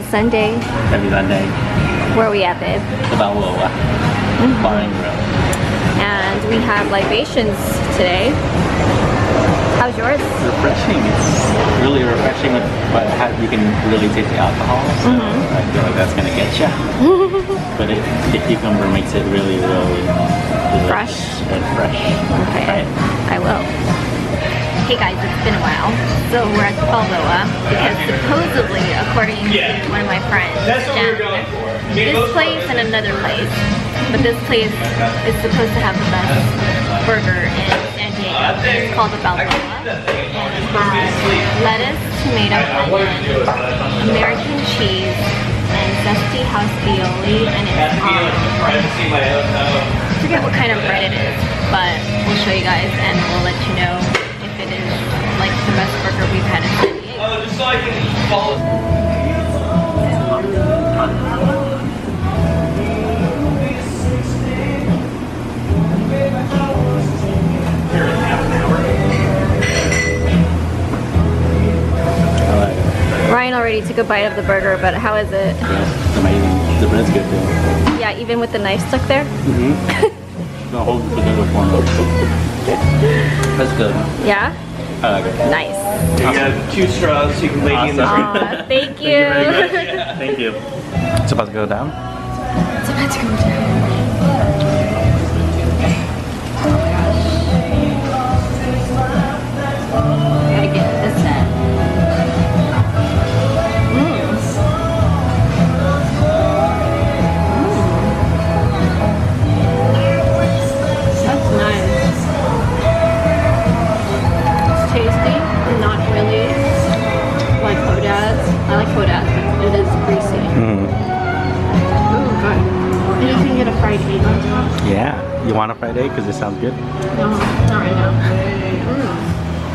Sunday. Every Sunday. Where are we at, babe? The Balboa Bar and Grill. And we have libations today. How's yours? Refreshing. It's really refreshing, but you can really taste the alcohol. So I feel like that's gonna get you. But the cucumber makes it really, really fresh and fresh. Okay, I will. Hey guys, it's been a while. So we're at the Balboa because supposedly, according to one of my friends, Jen, this place and another place, but this place is supposed to have the best burger in San Diego. It's called the Balboa, and it has lettuce, tomato, onion, American cheese, and zesty house aioli, and it's I forget what kind of bread it is, but we'll show you guys and we'll let you know if it is like the best burger we've had in San Diego. Oh, just so I can follow. Ryan already took a bite of the burger, but how is it? Yeah, it's amazing. The bread's good too. Yeah, even with the knife stuck there? The whole potato form. That's good. Yeah? I like it. Nice. You got 2 straws so you can lay in the Aw, thank you. Thank you. It's about to go down? It's about to go down. Gotta get this in. That's nice. It's tasty, not really like Hodad's. I like Hodad's, but it is greasy. Ooh, good. And you can get a fried egg on top. Yeah. You want a fried egg? Because it sounds good? No, not right now.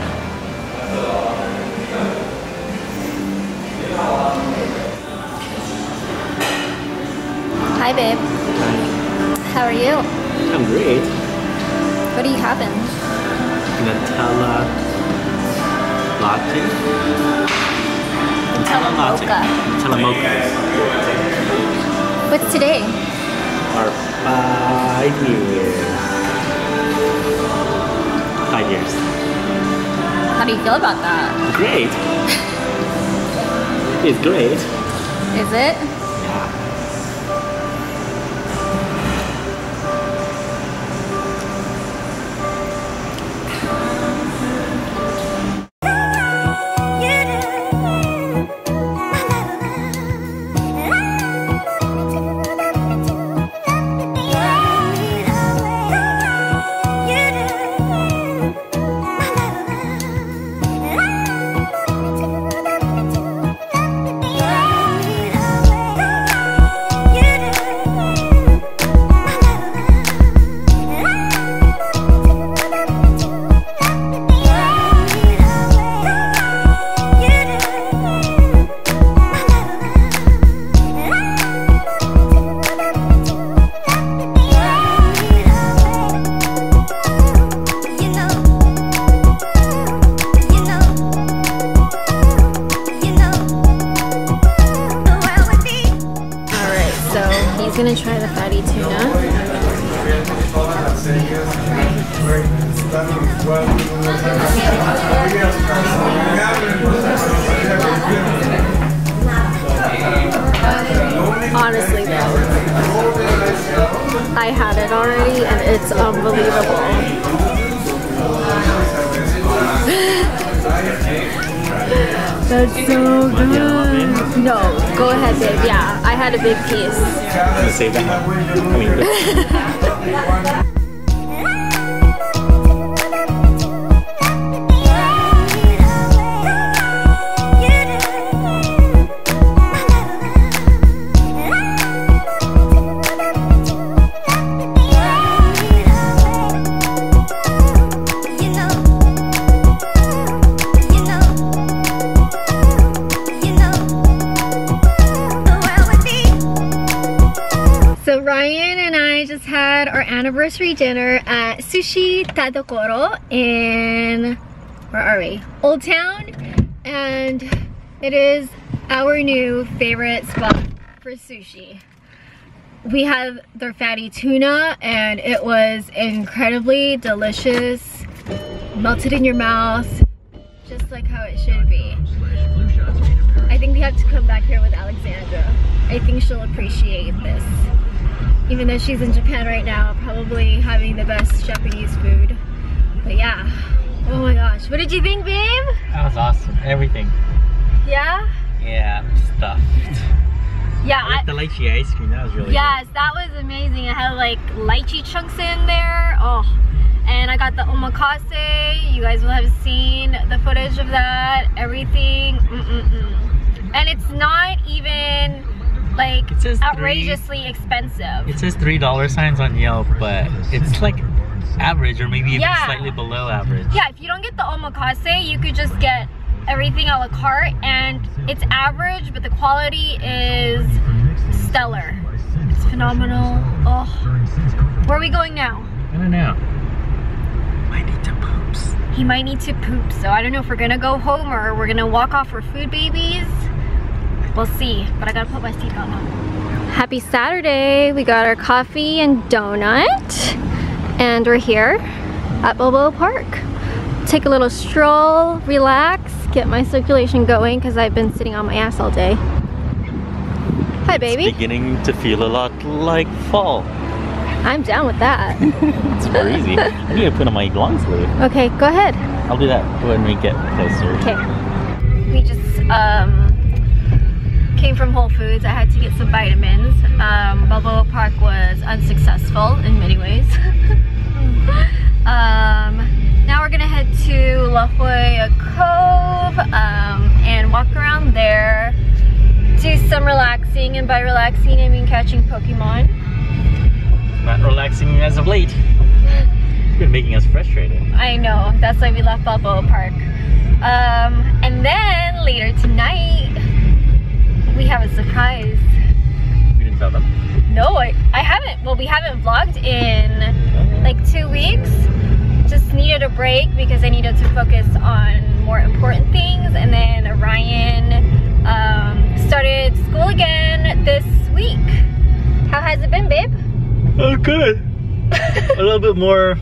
Hi, babe. How are you? I'm great. What are you having? Nutella latte? Nutella mocha. Nutella mocha. What's today? Our 5 years. 5 years. How do you feel about that? Great. It's great. Is it? Yeah. Gonna try the fatty tuna. Honestly though, I had it already and it's unbelievable. That's so good. No, go ahead, babe. Yeah, I had a big piece. I'm gonna save that. I mean, So Ryan and I just had our anniversary dinner at Sushi Tadokoro in, where are we? Old Town, and it is our new favorite spot for sushi. We have their fatty tuna and it was incredibly delicious. Melted in your mouth, just like how it should be. I think we have to come back here with Alexandra. I think she'll appreciate this. Even though she's in Japan right now, probably having the best Japanese food. But yeah, oh my gosh. What did you think, babe? That was awesome. Everything. Yeah? Yeah, I'm stuffed. Yeah, I like the lychee ice cream. That was really yes, good. that was amazing. It had like lychee chunks in there. Oh, and I got the omakase. You guys will have seen the footage of that. Everything. And it's not even like outrageously expensive. It says $3 signs on Yelp, but it's like average or maybe even slightly below average. Yeah, if you don't get the omakase, you could just get everything a la carte, and it's average, but the quality is stellar. It's phenomenal. Oh, where are we going now? I don't know. Might need to poops. He might need to poop, so I don't know if we're gonna go home or we're gonna walk off for food babies. We'll see, but I gotta put my seatbelt on. Happy Saturday. We got our coffee and donut, and we're here at Balboa Park. Take a little stroll, relax, get my circulation going because I've been sitting on my ass all day. Hi, baby. It's beginning to feel a lot like fall. I'm down with that. It's crazy. I need to put on my long sleeve. Okay, go ahead. I'll do that when we get closer. Okay. We just came from Whole Foods. I had to get some vitamins. Balboa Park was unsuccessful in many ways. Now we're gonna head to La Jolla Cove and walk around there, do some relaxing, and by relaxing I mean catching Pokemon. Not relaxing as of late. It's been making us frustrated. I know, that's why we left Balboa Park. And then later tonight we have a surprise. We didn't tell them? No, I haven't. Well, we haven't vlogged in like 2 weeks. Just needed a break because I needed to focus on more important things. And then Ryan started school again this week. How has it been, babe? Oh, good. A little bit more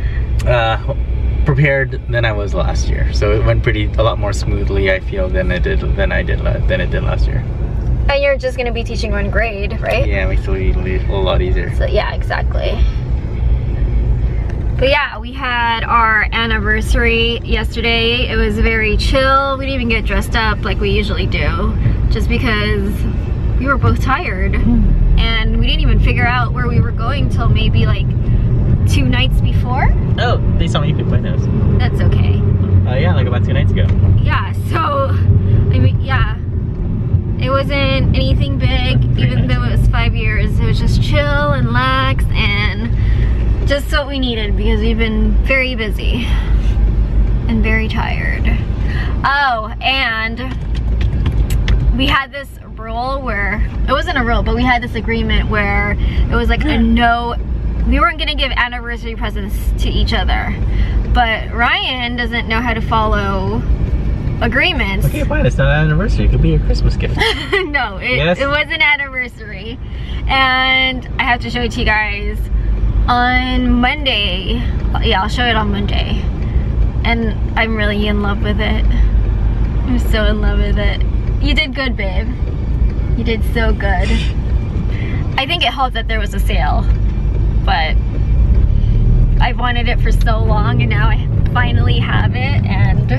prepared than I was last year. So it went a lot more smoothly, I feel, than it did last year. And you're just gonna be teaching one grade, right? Yeah, it makes it a lot easier. So yeah, exactly. But yeah, we had our anniversary yesterday. It was very chill. We didn't even get dressed up like we usually do, just because we were both tired. And we didn't even figure out where we were going till maybe like 2 nights before. Oh, they saw me pick my nose. That's okay. Yeah, like about 2 nights ago. Yeah, so, I mean, yeah. It wasn't anything big, even though it was 5 years. It was just chill and lax and just what we needed because we've been very busy and very tired. Oh, and we had this rule where, it wasn't a rule, but we had this agreement where it was like a no, we weren't gonna give anniversary presents to each other. But Ryan doesn't know how to follow agreements. Okay, fine, it's not an anniversary. It could be a Christmas gift. No, it was an anniversary. And I have to show it to you guys on Monday. Yeah, I'll show it on Monday. And I'm really in love with it. I'm so in love with it. You did good, babe. You did so good. I think it helped that there was a sale, but I've wanted it for so long and now I finally have it, and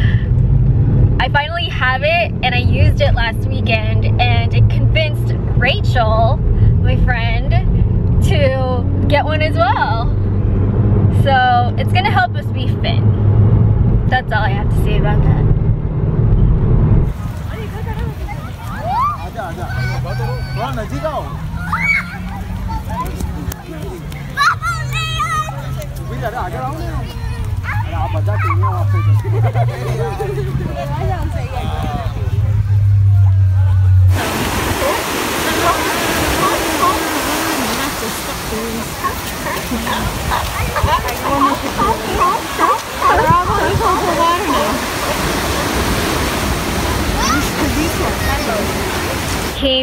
I used it last weekend, and it convinced Rachel, my friend, to get one as well. So it's gonna help us be fit. That's all I have to say about that.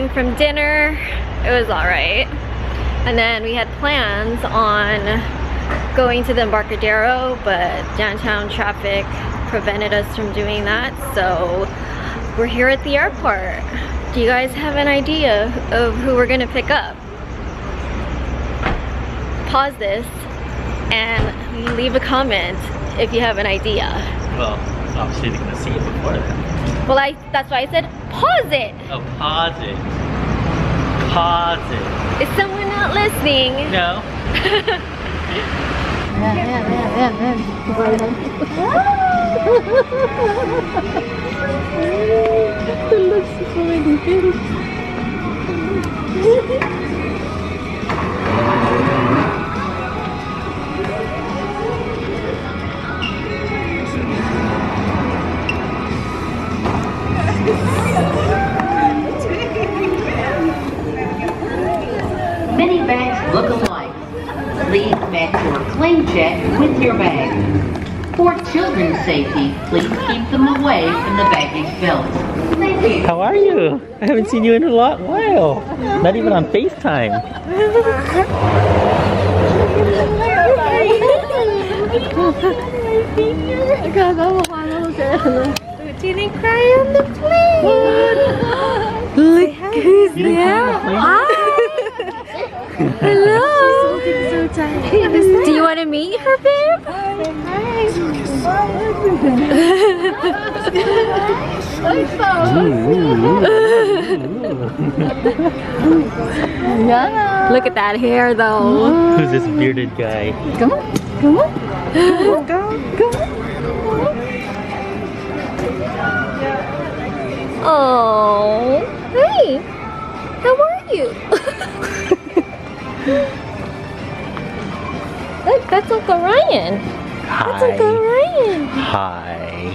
from dinner. It was alright. And then we had plans on going to the Embarcadero, but downtown traffic prevented us from doing that. So we're here at the airport. Do you guys have an idea of who we're gonna pick up? Pause this and leave a comment if you have an idea. Well, obviously they're gonna see it before that. Well, that's why I said pause it. Oh, pause it. Pause it. Is someone not listening? No. It looks really good. Many bags look alike. Please match your claim check with your bag. For children's safety, please keep them away from the baggage belt. How are you? I haven't seen you in a while. Not even on FaceTime. Didn't cry on the plane. Look who's there. Hi. Hello. She's so tight. Do you want to meet her, babe? Look at that hair, though. Who's this bearded guy? Come on, come on, come on. Oh, hey, how are you? Look, that's Uncle Ryan. Hi. That's Uncle Ryan. Hi.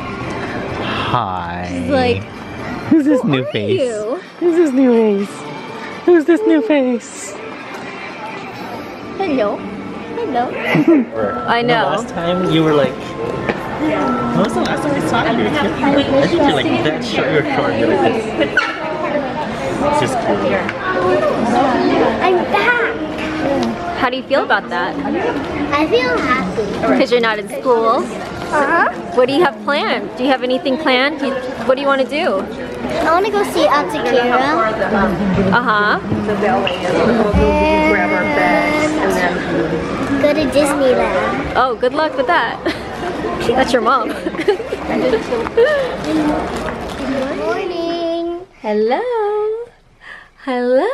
Hi. He's like, who's this who new are face? you? Who's this new face? Who's this new face? Hello. Hello. I know. The last time you were like, when was the last time I saw you? I think you're like that short, you're short, you're like this. It's just cool. I'm back. How do you feel about that? I feel happy. Because you're not in school. What do you have planned? Do you have anything planned? What do you want to do? I want to go see Auntie Kira. And go to Disneyland. Oh, good luck with that. That's your mom. Good morning. Hello. Hello.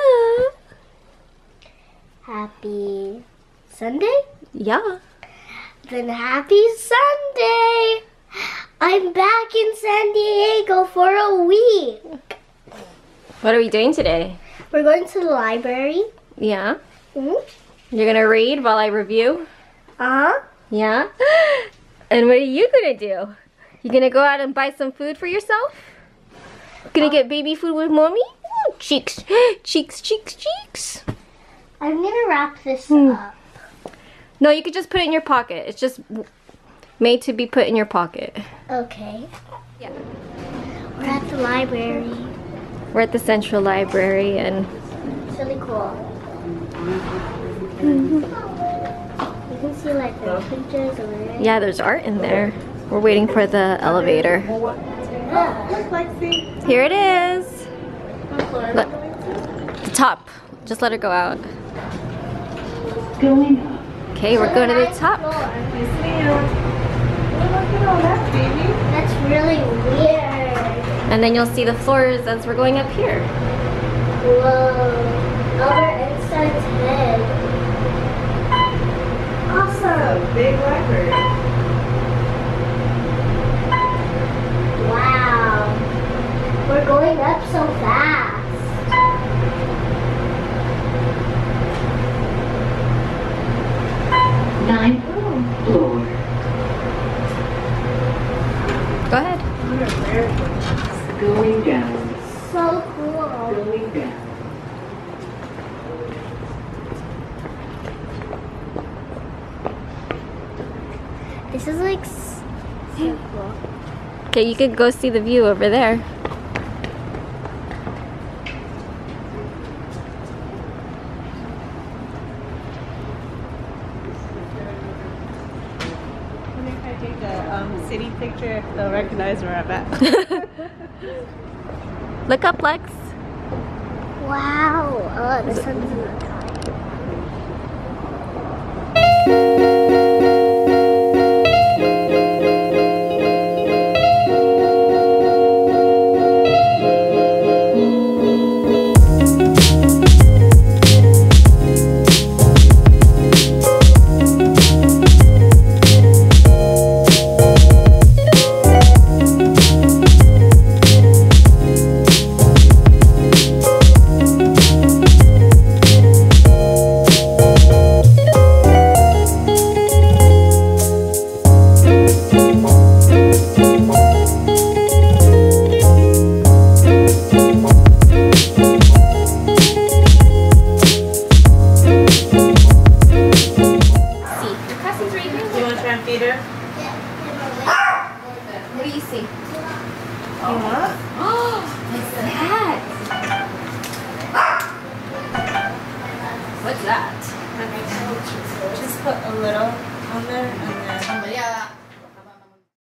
Happy Sunday? Yeah. Then happy Sunday. I'm back in San Diego for a week. What are we doing today? We're going to the library. Yeah. Mm-hmm. You're gonna read while I review? Uh-huh. Yeah. And what are you gonna do? You gonna go out and buy some food for yourself? Gonna get baby food with mommy? Ooh, cheeks, cheeks, cheeks, cheeks. I'm gonna wrap this up. No, you could just put it in your pocket. It's just made to be put in your pocket. Okay. Yeah. We're at the library. We're at the Central Library and It's really cool. You can see like the pictures over there. yeah, there's art in there. We're waiting for the elevator. Here it is. Look, the top. Just let her go out. Going up. Okay, we're going to the top. That's really weird. And then you'll see the floors as we're going up here. Whoa. Albert Einstein's head. Awesome. Big record. Wow. We're going up so fast. Ninth floor. Go ahead. Going down. So cool. Going down. This is like so cool. Okay, you could go see the view over there. city picture if they'll recognize where I'm at. Look up, Lex. Wow. Oh, the sun's in the sky. What do you see? What? Oh, what's that? What's that? Just put a little on there.